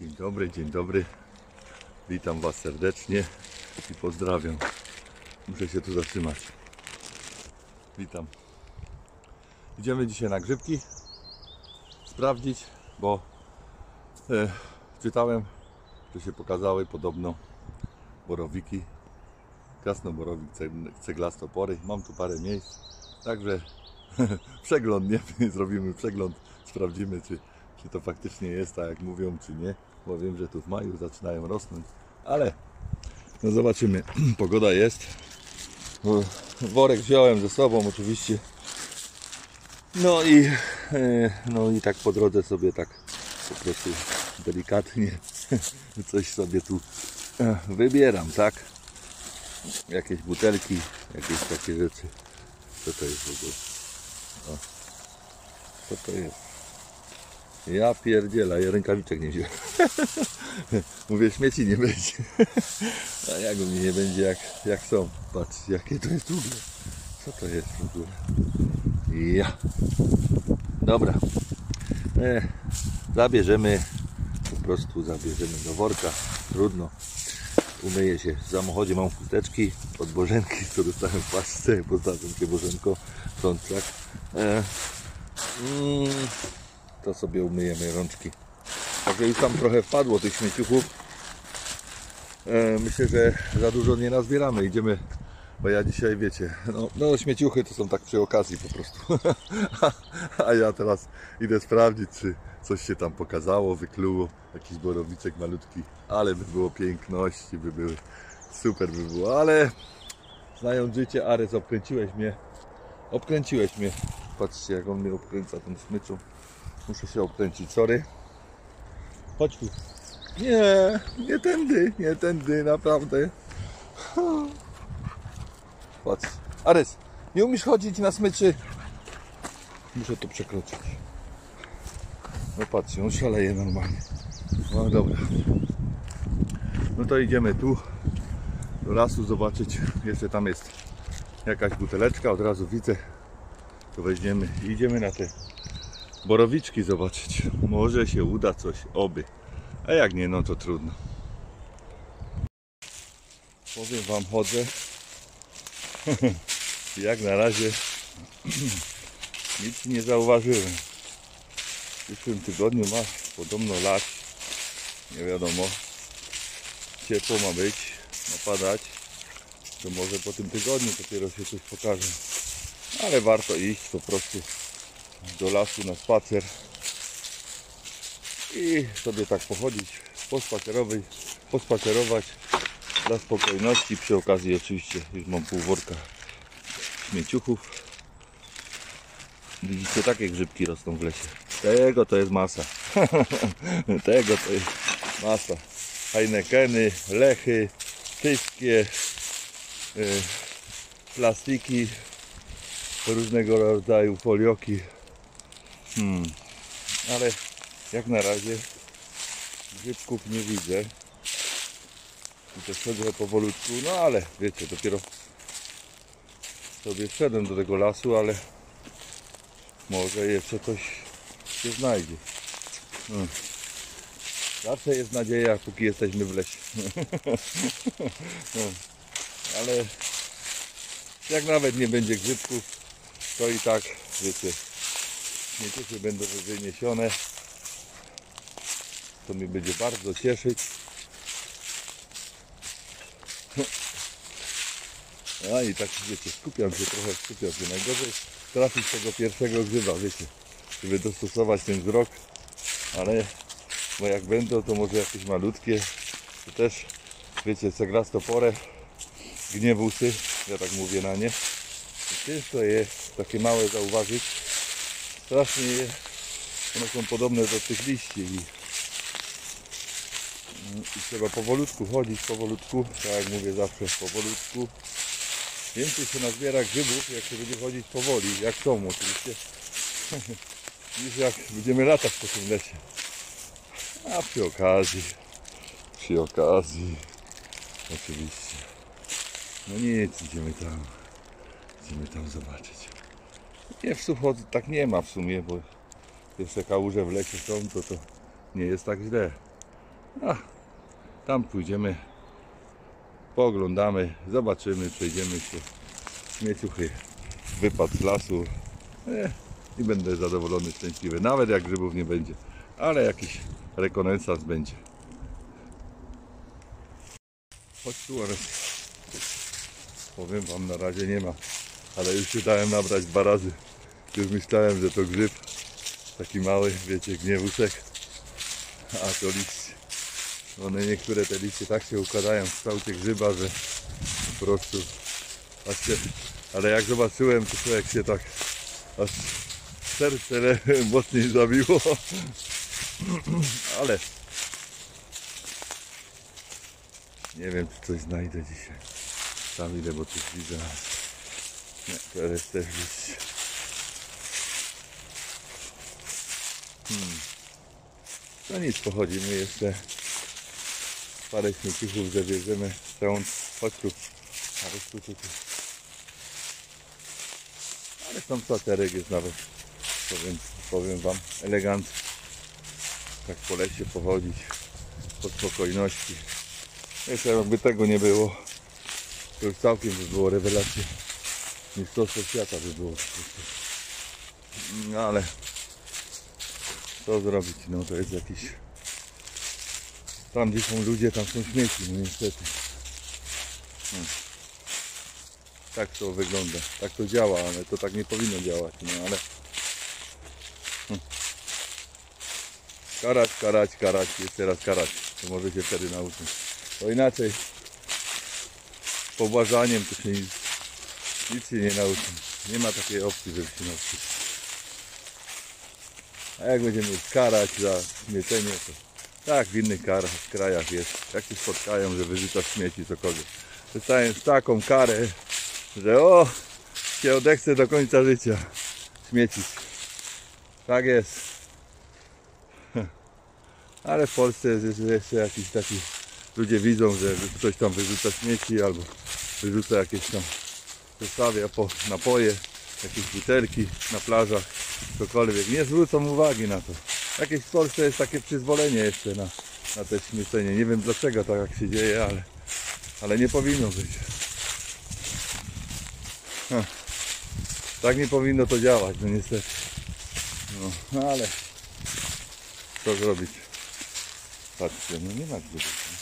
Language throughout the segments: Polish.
Dzień dobry. Witam Was serdecznie i pozdrawiam. Muszę się tu zatrzymać. Witam. Idziemy dzisiaj na grzybki sprawdzić, bo czytałem, że się pokazały podobno borowiki, krasnoborowik, ceglastopory. Mam tu parę miejsc, także przegląd, nie? Zrobimy przegląd, sprawdzimy, czy to faktycznie jest tak, jak mówią, czy nie, bo wiem, że tu w maju zaczynają rosnąć, ale no zobaczymy. Pogoda jest. Worek wziąłem ze sobą oczywiście. No i tak po drodze sobie tak po prostu delikatnie coś sobie tu wybieram, tak? Jakieś butelki, jakieś takie rzeczy. Co to jest w ogóle? O, co to jest? Ja pierdzielę, ja rękawiczek nie wziąłem. Mówię, śmieci nie będzie. A jak u mnie nie będzie, jak są. Patrz, jakie to jest długie. Co to jest w ogóle? Ja. Dobra. Zabierzemy, po prostu zabierzemy do worka. Trudno. Umyję się w samochodzie, mam chusteczki od Bożenki, co dostałem w paczce. Poznałem się Bożenko, prączak. To sobie umyjemy rączki. Także już tam trochę wpadło tych śmieciuchów. Myślę, że za dużo nie nazbieramy. Idziemy, bo ja dzisiaj, wiecie, no śmieciuchy to są tak przy okazji po prostu. A ja teraz idę sprawdzić, czy coś się tam pokazało, wykluło. Jakiś borowiczek malutki, ale by było piękności, by były. Super by było, ale znając życie, Ares, obkręciłeś mnie. Patrzcie, jak on mnie obkręca tą smyczą. Muszę się obkręcić, sorry. Chodź tu. Nie tędy, naprawdę. Patrz. Ares, nie umiesz chodzić na smyczy? Muszę to przekroczyć. No patrzcie, on szaleje normalnie. No dobra. No to idziemy tu do lasu zobaczyć. Jeszcze tam jest jakaś buteleczka, od razu widzę. To weźmiemy i idziemy na te borowiczki zobaczyć. Może się uda coś, oby. A jak nie, no to trudno. Powiem Wam, chodzę. Jak na razie nic nie zauważyłem. W przyszłym tygodniu ma podobno lać. Nie wiadomo. Ciepło ma być, ma padać. To może po tym tygodniu dopiero się coś pokaże. Ale warto iść po prostu do lasu na spacer i sobie tak pochodzić, pospacerować dla spokojności. Przy okazji oczywiście już mam pół worka śmieciuchów. Widzicie, takie grzybki rosną w lesie. Tego to jest masa. Tego to jest masa. Heinekeny, lechy, wszystkie plastiki, różnego rodzaju folioki. Ale jak na razie grzybków nie widzę. I to szedłem powolutku, no ale wiecie, dopiero sobie wszedłem do tego lasu, ale może jeszcze coś się znajdzie. Zawsze jest nadzieja, póki jesteśmy w lesie. Ale jak nawet nie będzie grzybków, to i tak, wiecie, śmieciuchy będą wyniesione. To mnie będzie bardzo cieszyć. A i tak, wiecie, skupiam się. Najgorzej trafić tego pierwszego grzyba, wiecie, żeby dostosować ten wzrok, ale bo jak będą, to może jakieś malutkie, to też, wiecie, ceglastoporę, gniewusy, ja tak mówię na nie. Ciężko jest takie małe zauważyć. Strasznie one są podobne do tych liści i trzeba powolutku chodzić, tak jak mówię zawsze, powolutku. Więcej się nazbiera grzybów, jak się będzie chodzić powoli, jak są oczywiście, niż jak będziemy latać po tym lesie. A przy okazji, oczywiście. No nic, idziemy tam zobaczyć. Nie, w Suchodzu tak nie ma w sumie, bo jeszcze kałuże w lesie są, to nie jest tak źle. A tam pójdziemy, pooglądamy, zobaczymy, przejdziemy się. Śmieciuchy, wypad z lasu i będę zadowolony, szczęśliwy. Nawet jak grzybów nie będzie, ale jakiś rekonesans będzie. Chodź tu, ale powiem wam, na razie nie ma, ale już się dałem nabrać 2 razy. Już myślałem, że to grzyb taki mały, wiecie, gniewuszek, a to liście. One niektóre te liście tak się układają w kształcie grzyba, że po prostu właśnie, ale jak zobaczyłem, to człowiek się tak aż serce mocniej zabiło. Ale nie wiem, czy coś znajdę dzisiaj. Tam idę, bo coś widzę. Nie, teraz też liście. No nic, pochodzimy jeszcze. Parę śmieciuchów zabierzemy. Chodź tu. Ale tam spacerek jest nawet. Powiem wam, elegancko. Tak po lesie pochodzić. Po spokojności. Jeszcze jakby tego nie było, to już całkiem by było rewelacja. Mistrzostwo świata by było. No ale co zrobić? No to jest jakiś... Tam gdzie są ludzie, tam są śmieci, no niestety. Tak to wygląda, tak to działa, ale to tak nie powinno działać, no ale... Karać, jeszcze raz karać, to może się wtedy nauczyć. Bo inaczej, pobłażaniem to się nic się nie nauczy. Nie ma takiej opcji, żeby się nauczyć. A jak będziemy karać za śmiecenie, to tak w innych krajach jest. Jak się spotkają, że wyrzuca śmieci, cokolwiek. Dostałem taką karę, że się odechce do końca życia śmiecić. Tak jest. Ale w Polsce jest jeszcze jakiś taki... Ludzie widzą, że ktoś tam wyrzuca śmieci albo wyrzuca jakieś tam... Zostawia po napoje, jakieś butelki na plażach, cokolwiek. Nie zwrócą uwagi na to. Jakieś w Polsce jest takie przyzwolenie jeszcze na te śmiecenie. Nie wiem dlaczego tak się dzieje, ale nie powinno być. Tak nie powinno to działać, no niestety. No ale co zrobić? Patrzcie, no nie ma grzybów.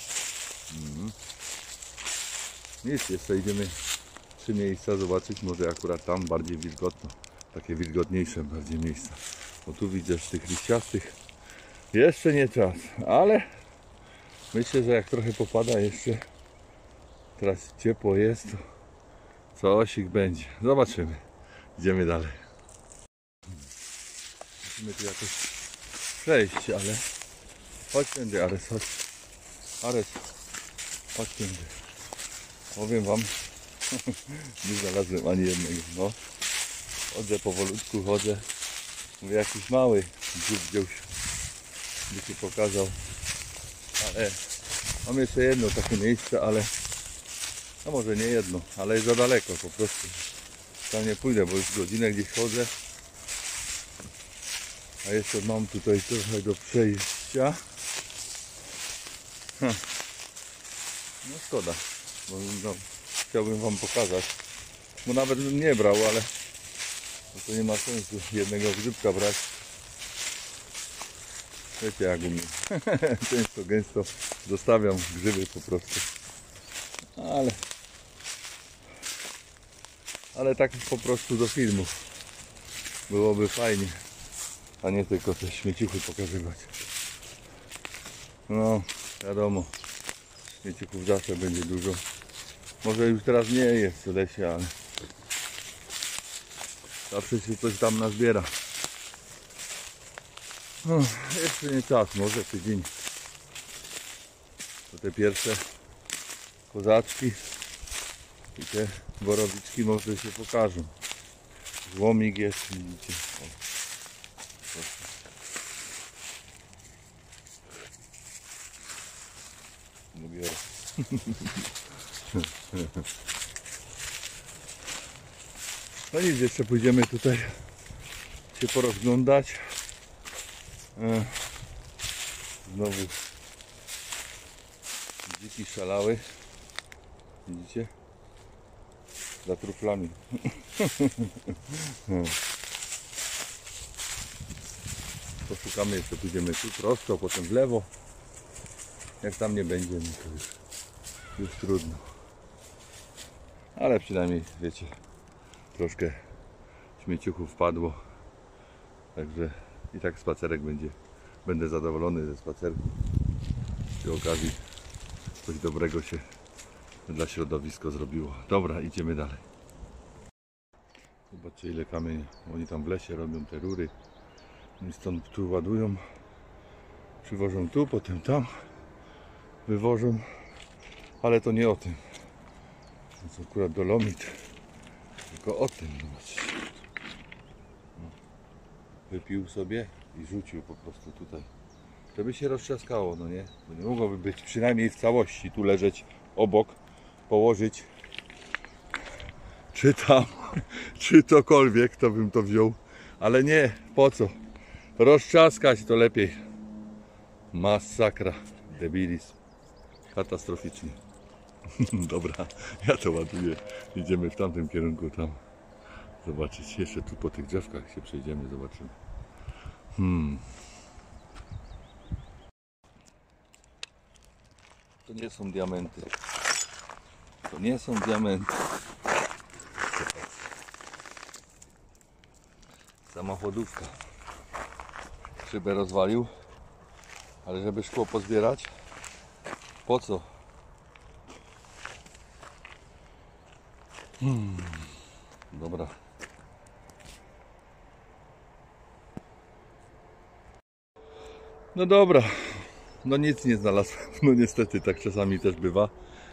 Nic, jeszcze idziemy 3 miejsca zobaczyć, może akurat tam bardziej wilgotno, takie wilgotniejsze bardziej miejsca. Bo tu widzę z tych liściastych jeszcze nie czas, ale myślę, że jak trochę popada jeszcze, teraz ciepło jest, to coś ich będzie. Zobaczymy. Idziemy dalej. Musimy tu jakoś przejść, ale chodź tędy, Ares, chodź. Ares, chodź tędy. Powiem wam, nie znalazłem ani jednego. No. Chodzę powolutku, chodzę. Mówię, jakiś mały grzyb gdzieś by się pokazał. Ale mam jeszcze jedno takie miejsce, ale no może nie jedno, ale jest za daleko po prostu. Tam nie pójdę, bo już godzinę gdzieś chodzę. A jeszcze mam tutaj trochę do przejścia. No szkoda, bo no, chciałbym wam pokazać. Bo nawet bym nie brał, ale to nie ma sensu jednego grzybka brać. Wiecie jak u mnie. Często, gęsto zostawiam grzyby po prostu. Ale tak po prostu do filmów. Byłoby fajnie. A nie tylko te śmieciuchy pokazywać. No, wiadomo. Śmieciuchów zawsze będzie dużo. Może już teraz nie jest w lesie, ale zawsze się coś tam nazbiera. No, jeszcze nie czas, może tydzień. To te pierwsze kozaczki i te borowiczki może się pokażą. Złomik jest, widzicie. O, nie biorę. No nic, jeszcze pójdziemy tutaj się porozglądać. Znowu Dziki szalały. Widzicie? Za truflami. Poszukamy jeszcze, pójdziemy tu prosto, potem w lewo. Jak tam nie będzie, no to już trudno. Ale przynajmniej, wiecie, troszkę śmieciuchów wpadło. Także i tak spacerek będzie. Będę zadowolony ze spacerku. Przy okazji coś dobrego się dla środowiska zrobiło. Dobra, idziemy dalej. Zobaczcie, ile kamieni. Oni tam w lesie robią te rury. I stąd tu ładują. Przywożą tu, potem tam. Wywożą. Ale to nie o tym. To jest akurat dolomit. Tylko o tym. Zobaczcie. Wypił sobie i rzucił po prostu tutaj. Żeby się roztrzaskało, no nie? Bo nie mogłoby być przynajmniej w całości tu leżeć obok, położyć. Czy tam, czy tokolwiek, to bym to wziął. Ale nie, po co? Roztrzaskać to lepiej. Masakra, debilizm. Katastroficznie. Dobra, ja to ładuję. Idziemy w tamtym kierunku, tam. Zobaczyć, jeszcze tu po tych drzewkach się przejdziemy, zobaczymy. To nie są diamenty. To nie są diamenty. Samochodówka. Szybę rozwalił. Ale żeby szkło pozbierać, po co? Dobra. No dobra. No nic nie znalazłem. No niestety tak czasami też bywa.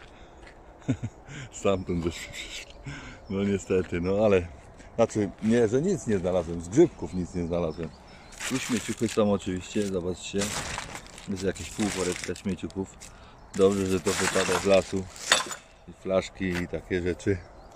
Stamtąd żeśmy przyszli. No niestety, no ale... Znaczy, nie, że nic nie znalazłem. Z grzybków nic nie znalazłem. Tu śmieciuchy są oczywiście, zobaczcie. Jest jakieś półworeczka śmieciuchów. Dobrze, że to wypada z lasu. I flaszki i takie rzeczy.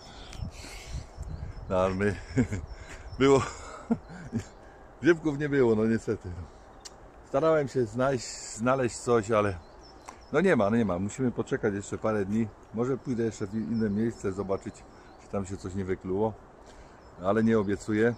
No ale my... Było... Grzybków nie było, no niestety. Starałem się znaleźć coś, ale... No nie ma. Musimy poczekać jeszcze parę dni. Może pójdę jeszcze w inne miejsce, zobaczyć, czy tam się coś nie wykluło. Ale nie obiecuję.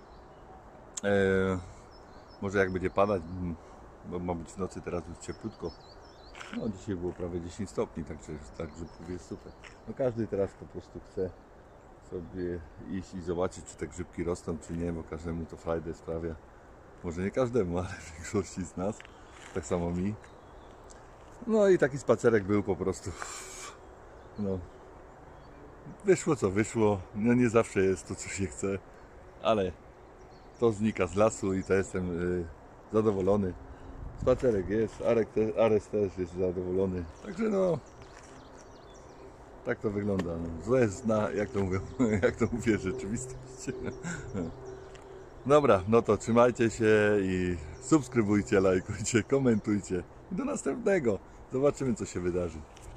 Może jak będzie padać, bo ma być w nocy teraz już cieplutko. No dzisiaj było prawie 10 stopni, także grzybków jest super. No każdy teraz po prostu chce sobie iść i zobaczyć, czy te grzybki rosną, czy nie, bo każdemu to frajdę sprawia. Może nie każdemu, ale w większości z nas. Tak samo mi. No i taki spacerek był po prostu. No. Wyszło co wyszło. No nie zawsze jest to, co się chce, ale to znika z lasu i to jestem zadowolony. Spacerek jest, Ares też jest zadowolony. Także no, tak to wygląda. No. Złe jest jak to mówią, jak to mówię, rzeczywistość. Dobra, no to trzymajcie się i subskrybujcie, lajkujcie, komentujcie. I do następnego. Zobaczymy, co się wydarzy.